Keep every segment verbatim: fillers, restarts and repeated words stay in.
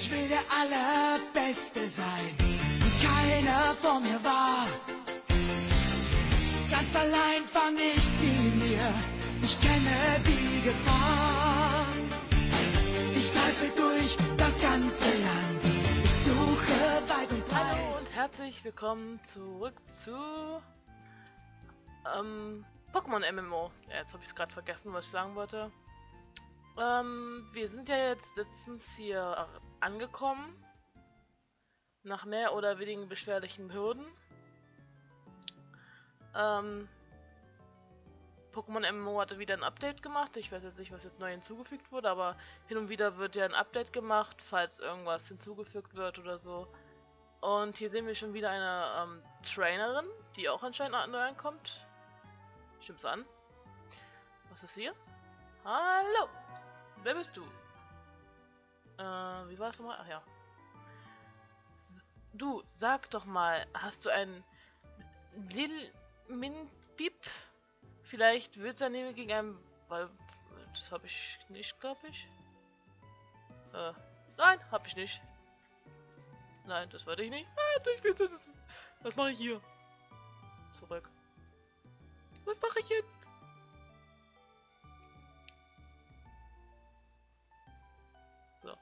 Ich will der Allerbeste sein, wie keiner vor mir war. Ganz allein fang ich sie mir, ich kenne die Gefahr. Ich streife durch das ganze Land, ich suche weit und breit. Hallo und herzlich willkommen zurück zu ähm, Pokémon M M O. Ja, jetzt habe ich es gerade vergessen, was ich sagen wollte. Ähm, wir sind ja jetzt letztens hier angekommen, nach mehr oder weniger beschwerlichen Hürden. Ähm, Pokémon M M O hatte wieder ein Update gemacht. Ich weiß jetzt nicht, was jetzt neu hinzugefügt wurde, aber hin und wieder wird ja ein Update gemacht, falls irgendwas hinzugefügt wird oder so. Und hier sehen wir schon wieder eine ähm, Trainerin, die auch anscheinend neu ankommt. Stimmt's an? Was ist hier? Hallo! Wer bist du? Äh, wie war es nochmal? Ach ja. Du, sag doch mal, hast du einen Lil Min Bip? Vielleicht willst du daneben gegen einen Ball. Das habe ich nicht, glaube ich. Äh, nein, habe ich nicht. Nein, das wollte ich nicht. Ah, ich weiß, das, was mache ich hier? Zurück. Was mache ich jetzt? So.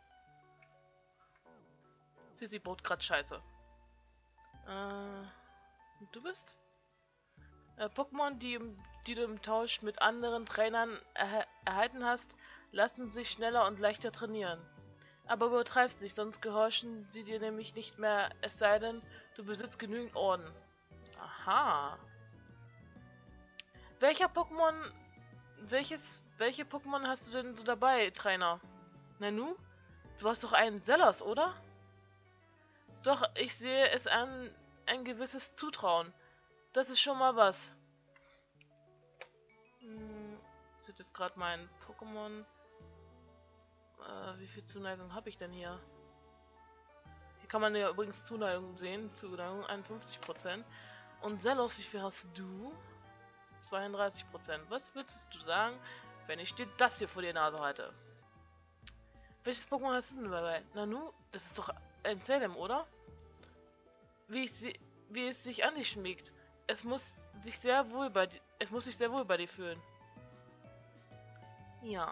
Sisi baut gerade Scheiße. Äh, du bist? Äh, Pokémon, die, die du im Tausch mit anderen Trainern erha erhalten hast, lassen sich schneller und leichter trainieren. Aber übertreibst nicht, sonst gehorchen sie dir nämlich nicht mehr, es sei denn, du besitzt genügend Orden. Aha. Welcher Pokémon... Welches... Welche Pokémon hast du denn so dabei, Trainer? Nanu? Du hast doch einen Zelos, oder? Doch, ich sehe es an ein gewisses Zutrauen. Das ist schon mal was. Hm, sieht jetzt gerade mein Pokémon... Äh, wie viel Zuneigung habe ich denn hier? Hier kann man ja übrigens Zuneigung sehen. Zuneigung einundfünfzig Prozent. Und Zelos, wie viel hast du? zweiunddreißig Prozent. Was würdest du sagen, wenn ich dir das hier vor die Nase halte? Welches Pokémon hast du denn dabei? Nanu? Das ist doch ein Salem, oder? Wie, ich sie, wie es sich an dich schmiegt. Es muss sich sehr wohl bei dir, es muss sich sehr wohl bei dir fühlen. Ja.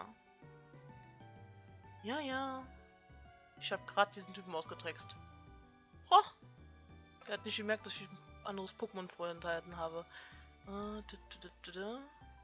Ja, ja. Ich habe gerade diesen Typen ausgetrickst. Hoch! Der hat nicht gemerkt, dass ich ein anderes Pokémon vorenthalten habe. Äh, d -d -d -d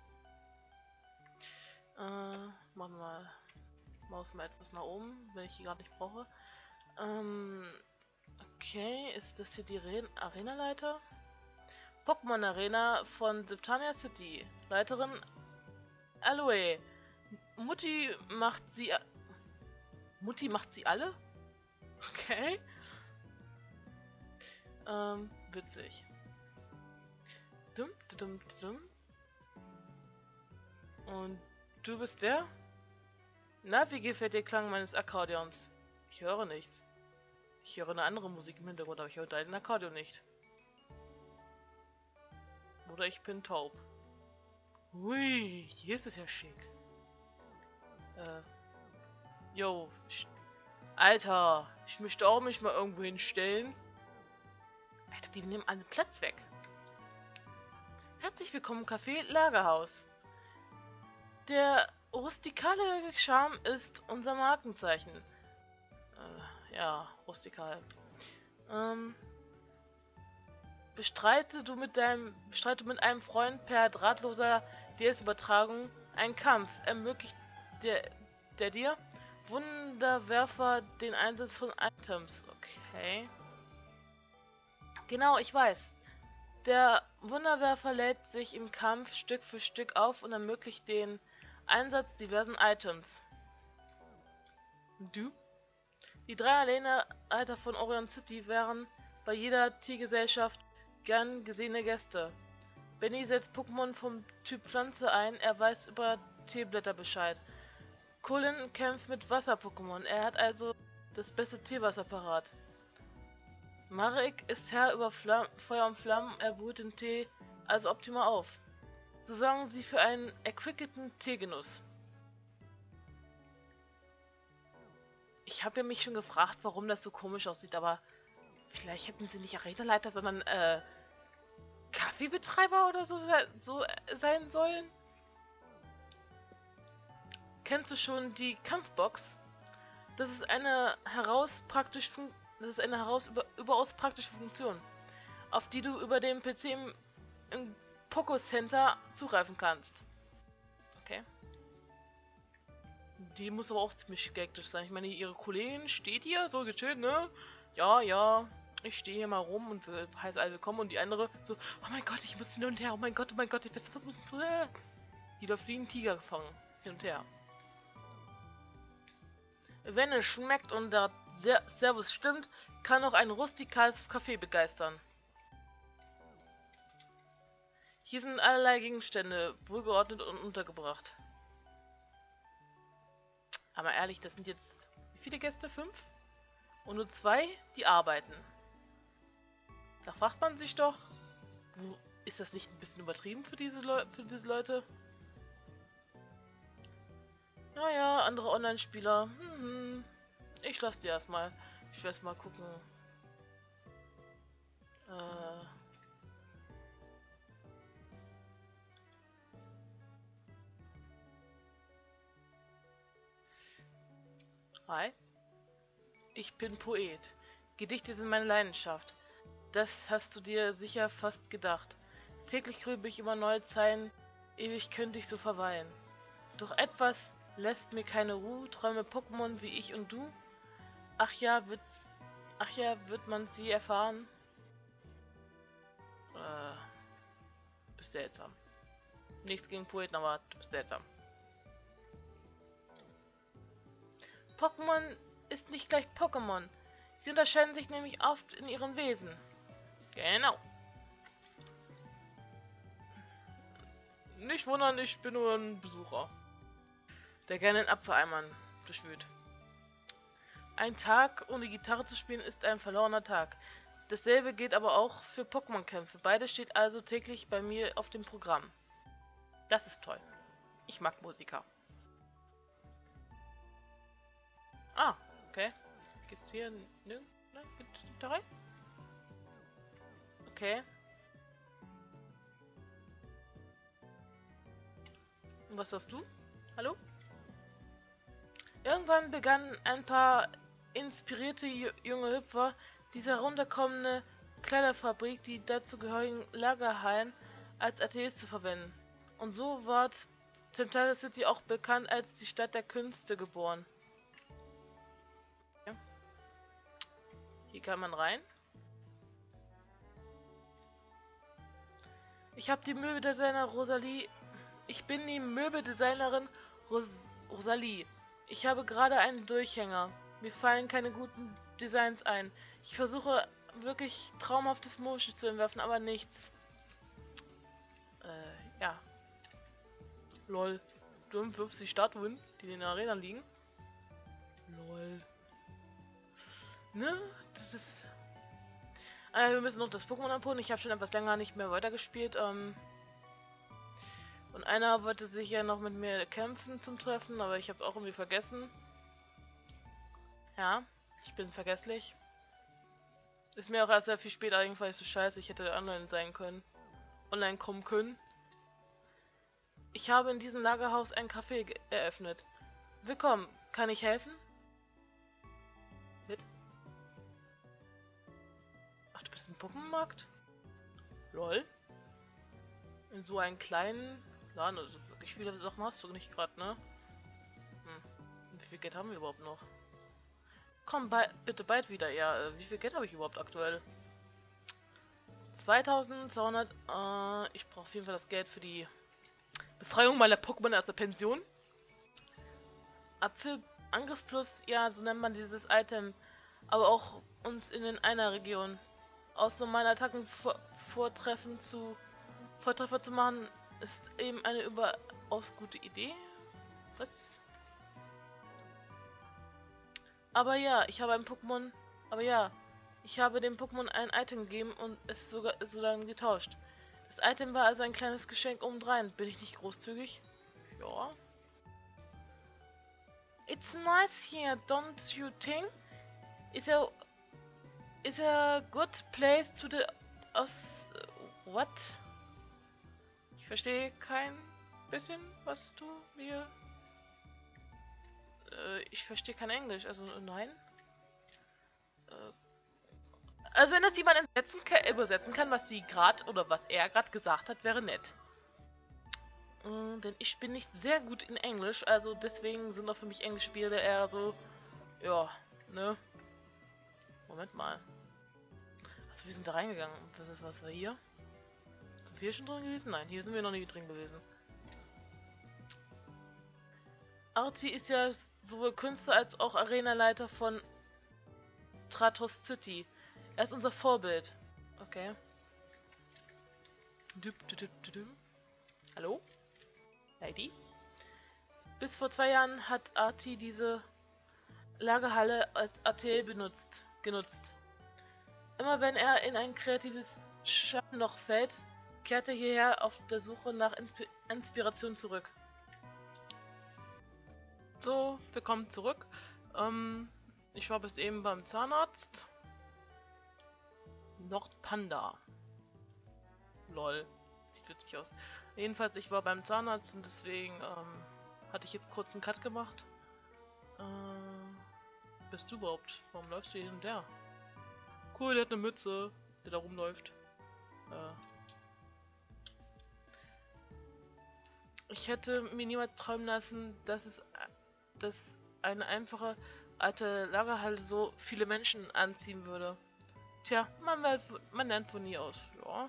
äh, machen wir mal Maus mal etwas nach oben, wenn ich die gerade nicht brauche. Ähm, okay, ist das hier die Arena-Leiter? Pokémon Arena von Septania City. Leiterin Aloe. Mutti macht sie... Mutti macht sie alle? Okay. Ähm, witzig. Dum, dum, dum. Und du bist wer? Na, wie gefällt dir der Klang meines Akkordeons? Ich höre nichts. Ich höre eine andere Musik im Hintergrund, aber ich höre deinen Akkordeon nicht. Oder ich bin taub. Hui, hier ist es ja schick. Äh. Yo. Alter, ich möchte auch mich mal irgendwo hinstellen. Alter, die nehmen alle Platz weg. Herzlich willkommen im Café Lagerhaus. Der rustikale Charme ist unser Markenzeichen. Äh, ja, rustikal. Ähm, bestreite du mit deinem, bestreite mit einem Freund per drahtloser D S-Übertragung einen Kampf, ermöglicht der, der dir Wunderwerfer den Einsatz von Items. Okay. Genau, ich weiß. Der Wunderwerfer lädt sich im Kampf Stück für Stück auf und ermöglicht den Einsatz diversen Items. Du? Die drei Arena-Leiter von Orion City wären bei jeder Tiergesellschaft gern gesehene Gäste. Benny setzt Pokémon vom Typ Pflanze ein, er weiß über Teeblätter Bescheid. Colin kämpft mit Wasser-Pokémon, er hat also das beste Teewasser parat. Marek ist Herr über Flam Feuer und Flammen, er brüht den Tee also optimal auf. So sorgen sie für einen erquickenden Teegenuss. ich habe ja mich schon gefragt, warum das so komisch aussieht, aber vielleicht hätten sie nicht Arenaleiter, sondern äh, Kaffeebetreiber oder so, so sein sollen. Kennst du schon die Kampfbox? Das ist eine heraus praktisch fun das ist eine heraus über überaus praktische Funktion, auf die du über den P C im, im Poco Center zugreifen kannst. Okay. Die muss aber auch ziemlich hektisch sein. Ich meine, ihre Kollegin steht hier so gechillt, ne? Ja, ja. Ich stehe hier mal rum und heiße alle willkommen und die andere so, oh mein Gott, ich muss hin und her, oh mein Gott, oh mein Gott, ich weiß, was muss ich. Die läuft wie ein Tiger gefangen, hin und her. Wenn es schmeckt und der Service stimmt, kann auch ein rustikales Café begeistern. Hier sind allerlei Gegenstände, wohlgeordnet und untergebracht. Aber ehrlich, das sind jetzt wie viele Gäste? Fünf? Und nur zwei, die arbeiten. Da fragt man sich doch, wo, ist das nicht ein bisschen übertrieben für diese, Leu für diese Leute? Naja, andere Online-Spieler. Hm, ich lasse die erstmal. Ich will erst mal gucken. Äh. Hi. Ich bin Poet. Gedichte sind meine Leidenschaft. Das hast du dir sicher fast gedacht. Täglich grübe ich über neue Zeilen, ewig könnte ich so verweilen. Doch etwas lässt mir keine Ruhe, träume Pokémon wie ich und du. Ach ja, wird's, ach ja, wird man sie erfahren? Äh, du bist seltsam. Nichts gegen Poeten, aber du bist seltsam. Pokémon ist nicht gleich Pokémon. Sie unterscheiden sich nämlich oft in ihrem Wesen. Genau. Nicht wundern, ich bin nur ein Besucher, der gerne in Apfeleimern durchwühlt. Ein Tag ohne Gitarre zu spielen ist ein verlorener Tag. Dasselbe gilt aber auch für Pokémon-Kämpfe. Beides steht also täglich bei mir auf dem Programm. Das ist toll. Ich mag Musiker. Ah, okay. Gibt's hier... Ne? Ne? Gibt's da rein? Okay. Und was hast du? Hallo? Irgendwann begannen ein paar inspirierte junge Hüpfer diese herunterkommende Kleiderfabrik, die dazu gehörigen Lagerhallen, als Ateliers zu verwenden. Und so ward Temptalia City auch bekannt als die Stadt der Künste geboren. Ja. Hier kann man rein. Ich habe die Möbeldesigner Rosalie. Ich bin die Möbeldesignerin Ros Rosalie. Ich habe gerade einen Durchhänger. Mir fallen keine guten Designs ein. Ich versuche wirklich traumhaftes Motion zu entwerfen, aber nichts. Äh, ja. Lol. fünfundfünfzig Statuen, die in den Arenen liegen. Lol. Ne? Das ist... Äh, wir müssen noch das Pokémon abholen. Ich habe schon etwas länger nicht mehr weitergespielt. Ähm... Und einer wollte sich ja noch mit mir kämpfen zum Treffen, aber ich habe es auch irgendwie vergessen. Ja, ich bin vergesslich. Ist mir auch erst sehr viel später eingefallen, ich so scheiße, ich hätte online sein können. Online kommen können. Ich habe in diesem Lagerhaus ein Café eröffnet. Willkommen, kann ich helfen? Mit? Ach, du bist im Puppenmarkt? Lol. In so einen kleinen Laden, also wirklich viele Sachen hast du nicht gerade, ne? Hm. Wie viel Geld haben wir überhaupt noch? Komm bei, bitte bald wieder. Ja, äh, wie viel Geld habe ich überhaupt aktuell? zweitausendzweihundert. Äh, ich brauche auf jeden Fall das Geld für die Befreiung meiner Pokémon aus der Pension. Apfel Angriff plus, ja, so nennt man dieses Item. Aber auch uns in den einer Region aus normalen Attacken vor Vortreffen zu Vortreffer zu machen, ist eben eine überaus gute Idee. Was? Aber ja, ich habe ein Pokémon. Aber ja, ich habe dem Pokémon ein Item gegeben und es sogar so lange getauscht. Das Item war also ein kleines Geschenk obendrein. Bin ich nicht großzügig? Ja. It's nice here, don't you think? Is a is a good place to the us what? Ich verstehe kein bisschen, was du mir äh, ich verstehe kein Englisch, also nein. Äh, also wenn das jemand übersetzen kann, übersetzen kann, was sie gerade oder was er gerade gesagt hat, wäre nett. Äh, denn ich bin nicht sehr gut in Englisch, also deswegen sind doch für mich Englisch-Spiele eher so, ja, ne? Moment mal. Achso, wir sind da reingegangen. Was ist was war hier? Sind wir hier schon drin gewesen? Nein, hier sind wir noch nie drin gewesen. Artie ist ja sowohl Künstler als auch Arenaleiter von Tratos City. Er ist unser Vorbild. Okay. Düp, düp, düp, düp. Hallo? Lady? Bis vor zwei Jahren hat Artie diese Lagerhalle als Atelier benutzt, genutzt. Immer wenn er in ein kreatives Schattenloch fällt, kehrt er hierher auf der Suche nach Insp Inspiration zurück. So, willkommen zurück. Ähm, ich war bis eben beim Zahnarzt. Nordpanda. Lol. Sieht witzig aus. Jedenfalls, ich war beim Zahnarzt und deswegen ähm, hatte ich jetzt kurz einen Cut gemacht. Äh, bist du überhaupt? Warum läufst du hier hin und her? Cool, der hat eine Mütze, der da rumläuft. Äh. Ich hätte mir niemals träumen lassen, dass es dass eine einfache alte Lagerhalle so viele Menschen anziehen würde. Tja, man, wird, man lernt von nie aus. Ja.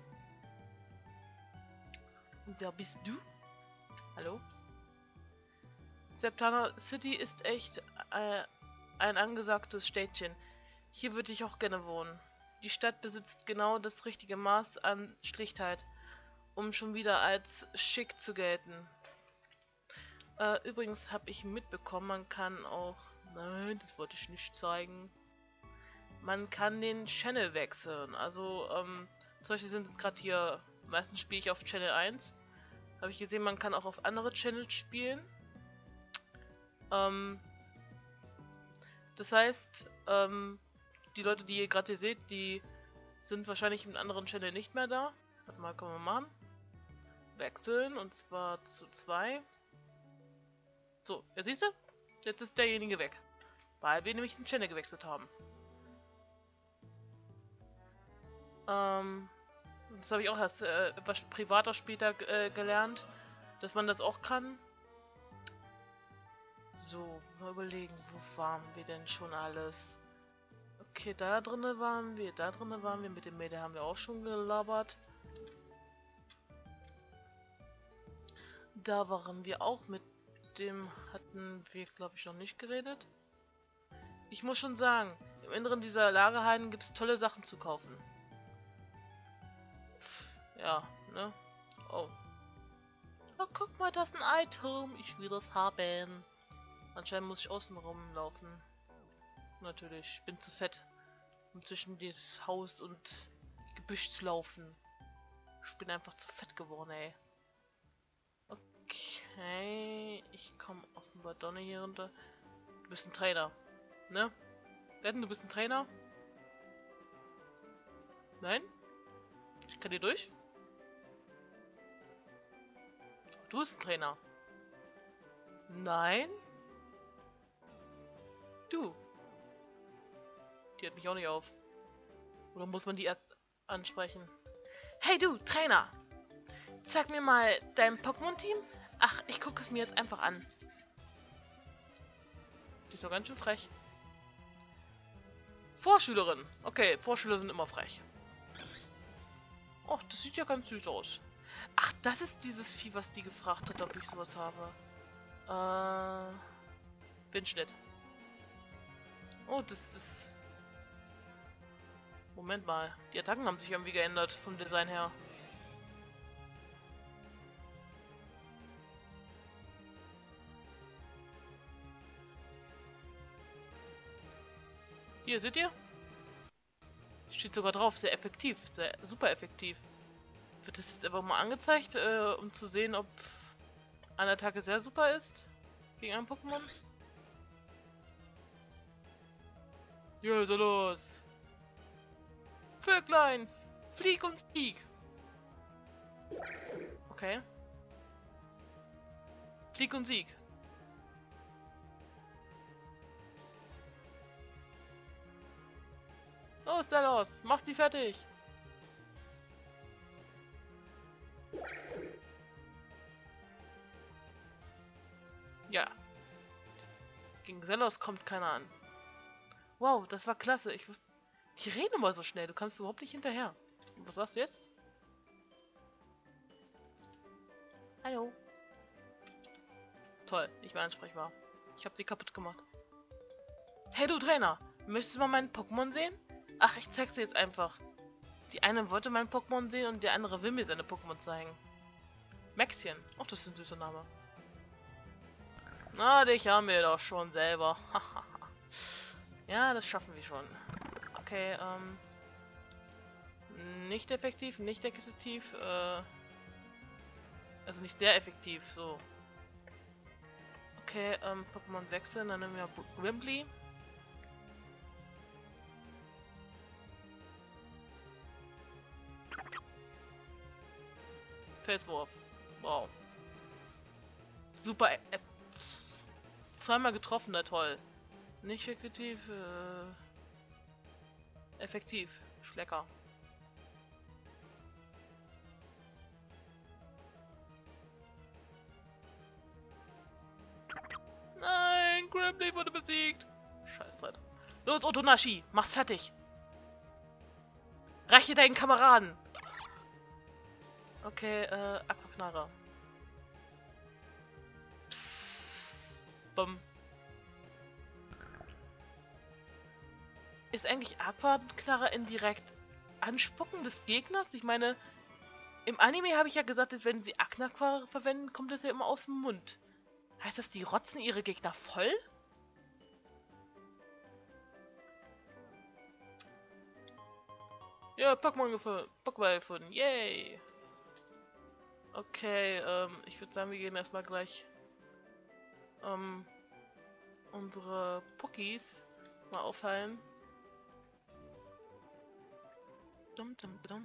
Und wer bist du? Hallo? Septana City ist echt äh, ein angesagtes Städtchen. Hier würde ich auch gerne wohnen. Die Stadt besitzt genau das richtige Maß an Schlichtheit, um schon wieder als schick zu gelten. Äh, übrigens habe ich mitbekommen, man kann auch... Nein, das wollte ich nicht zeigen. Man kann den Channel wechseln. Also, ähm, zum Beispiel sind jetzt gerade hier... Meistens spiele ich auf Channel eins. Habe ich gesehen, man kann auch auf andere Channels spielen. Ähm, das heißt, ähm, die Leute, die ihr gerade hier seht, die sind wahrscheinlich im anderen Channel nicht mehr da. Warte mal, können wir machen. Wechseln, und zwar zu zwei. So, jetzt siehst du? Jetzt ist derjenige weg. Weil wir nämlich den Channel gewechselt haben. Ähm, das habe ich auch erst äh, etwas privater später äh, gelernt, dass man das auch kann. So, mal überlegen, wo waren wir denn schon alles? Okay, da drinnen waren wir, da drinnen waren wir, mit dem Mädel haben wir auch schon gelabert. Da waren wir auch, mit dem hatten wir, glaube ich, noch nicht geredet. Ich muss schon sagen, im Inneren dieser Lagerhallen gibt es tolle Sachen zu kaufen. Ja, ne? Oh. Oh, guck mal, das ist ein Item. Ich will das haben. Anscheinend muss ich außen rumlaufen. Natürlich, ich bin zu fett, um zwischen das Haus und Gebüsch zu laufen. Ich bin einfach zu fett geworden, ey. Okay, ich komme aus dem Badonne hier runter. Du bist ein Trainer, ne? Wetten, du bist ein Trainer? Nein? Ich kann hier durch? Du bist ein Trainer. Nein? Du. Die hat mich auch nicht auf. Oder muss man die erst ansprechen? Hey du, Trainer! Zeig mir mal dein Pokémon-Team. Ach, ich gucke es mir jetzt einfach an. Die ist doch ganz schön frech. Vorschülerin. Okay, Vorschüler sind immer frech. Och, das sieht ja ganz süß aus. Ach, das ist dieses Vieh, was die gefragt hat, ob ich sowas habe. Äh... Windschnitt. Oh, das ist... Moment mal. Die Attacken haben sich irgendwie geändert vom Design her. Hier, seht ihr? Steht sogar drauf, sehr effektiv, sehr super effektiv. Wird das jetzt einfach mal angezeigt, äh, um zu sehen, ob eine Attacke sehr super ist gegen ein Pokémon? Ja, so los. Vöglein, flieg und sieg. Okay. Flieg und sieg. Los, Delos, mach die fertig. Ja. Gegen Zelos kommt keiner an. Wow, das war klasse. Ich wusste. Die reden immer so schnell. Du kannst überhaupt nicht hinterher. Und was sagst du jetzt? Hallo. Toll, nicht mehr ansprechbar. Ich habe sie kaputt gemacht. Hey du Trainer, möchtest du mal meinen Pokémon sehen? Ach, ich zeig's dir jetzt einfach. Die eine wollte mein Pokémon sehen und der andere will mir seine Pokémon zeigen. Maxchen. Ach, das ist ein süßer Name. Na, dich haben wir doch schon selber. Ja, das schaffen wir schon. Okay, ähm... nicht effektiv, nicht effektiv, äh... also nicht sehr effektiv, so. Okay, ähm, Pokémon wechseln, dann nehmen wir Grimly. Felswurf. Wow. Super. Äh, zweimal getroffen, da toll. Nicht effektiv, äh, effektiv. Schlecker. Nein, Grimly wurde besiegt. Scheiß Dreck. Los, Otonashi, mach's fertig. Räche deinen Kameraden. Okay, äh, Aquaknarre. Psst. Bumm. Ist eigentlich Aquaknarre indirekt Anspucken des Gegners? Ich meine, im Anime habe ich ja gesagt, dass wenn sie Aquaknarre verwenden, kommt das ja immer aus dem Mund. Heißt das, die rotzen ihre Gegner voll? Ja, Pokémon gefunden. Pokémon gefunden. Yay! Okay, ähm, ich würde sagen, wir gehen erstmal gleich ähm, unsere Pokis mal auffallen. Dum, dum, dum.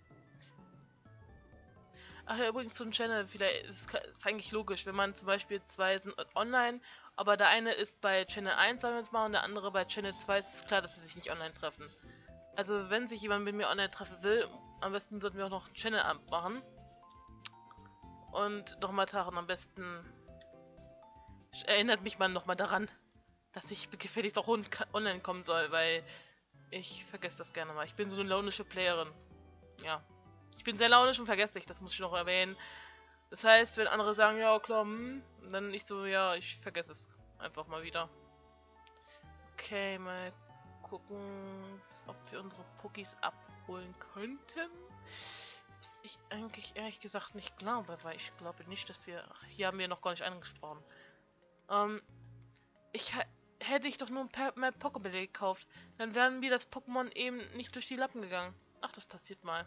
Ach ja, übrigens zum Channel, vielleicht ist es eigentlich logisch, wenn man zum Beispiel zwei sind online, aber der eine ist bei Channel eins, sagen wir jetzt mal, und der andere bei Channel zwei, ist es klar, dass sie sich nicht online treffen. Also wenn sich jemand mit mir online treffen will, am besten sollten wir auch noch einen Channel machen. Und nochmal taren, am besten erinnert mich man nochmal daran, dass ich gefälligst auch online kommen soll, weil ich vergesse das gerne mal. Ich bin so eine launische Playerin. Ja. Ich bin sehr launisch und vergesslich, das muss ich noch erwähnen. Das heißt, wenn andere sagen, ja klar, hm, dann nicht so, ja, ich vergesse es einfach mal wieder. Okay, mal gucken, ob wir unsere Pokis abholen könnten. Was ich eigentlich ehrlich gesagt nicht glaube, weil ich glaube nicht, dass wir... Ach, hier haben wir noch gar nicht angesprochen. Ähm, ich hätte ich doch nur ein mehr Pokébälle gekauft, dann wären mir das Pokémon eben nicht durch die Lappen gegangen. Ach, das passiert mal.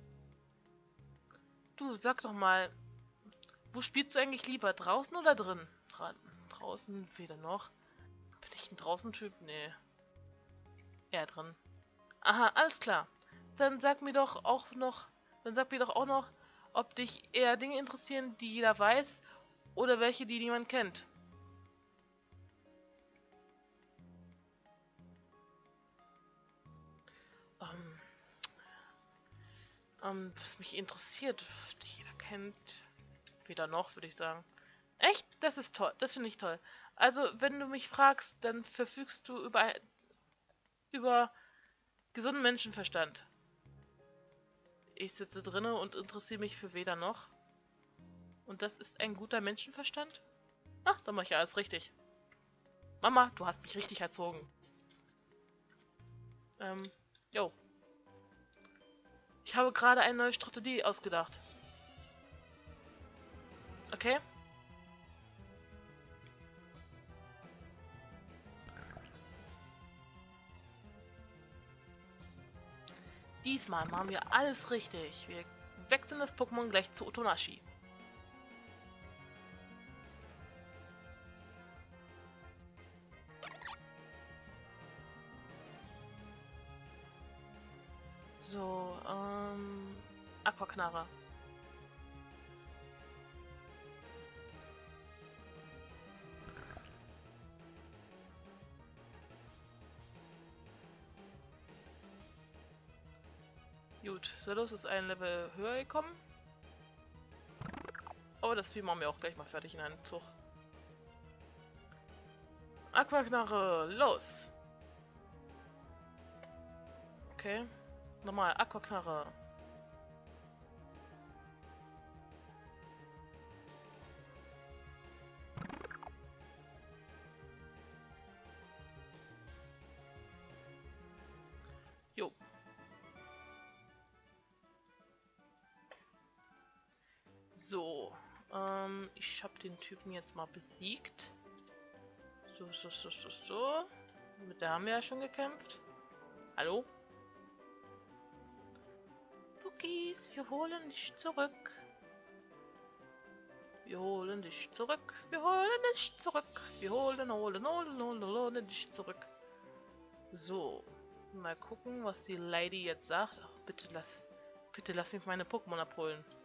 Du, sag doch mal, wo spielst du eigentlich lieber? Draußen oder drin? Dra draußen weder noch. Bin ich ein Draußen-Typ? Nee. Eher drin. Aha, alles klar. Dann sag mir doch auch noch, dann sag mir doch auch noch, ob dich eher Dinge interessieren, die jeder weiß, oder welche, die niemand kennt. Ähm, ähm, was mich interessiert, die jeder kennt, weder noch, würde ich sagen. Echt? Das ist toll. Das finde ich toll. Also, wenn du mich fragst, dann verfügst du über, über gesunden Menschenverstand. Ich sitze drinne und interessiere mich für weder noch. Und das ist ein guter Menschenverstand? Ach, dann mache ich ja alles richtig. Mama, du hast mich richtig erzogen. Ähm, jo. Ich habe gerade eine neue Strategie ausgedacht. Okay? Diesmal machen wir alles richtig. Wir wechseln das Pokémon gleich zu Otonashi. So, ähm... Aquaknarre. Gut, Selos ist ein Level höher gekommen. Aber das Vieh machen wir auch gleich mal fertig in einem Zug. Aquaknarre, los! Okay. Nochmal, Aquaknarre. Jo. So. Ähm, ich habe den Typen jetzt mal besiegt. So, so, so, so, so. Mit der haben wir ja schon gekämpft. Hallo? Cookies, wir holen dich zurück. Wir holen dich zurück. Wir holen dich zurück. Wir holen, holen, holen, holen, holen dich zurück. So. Mal gucken, was die Lady jetzt sagt. Ach, bitte lass, bitte lass mich meine Pokémon abholen.